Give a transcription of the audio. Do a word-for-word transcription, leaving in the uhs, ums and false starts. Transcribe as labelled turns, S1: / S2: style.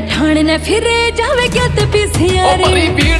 S1: ठाण ने फिरे जावे क्या ते पीछे
S2: ओ परी